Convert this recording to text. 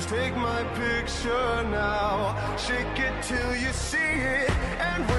Take my picture now, shake it till you see it, and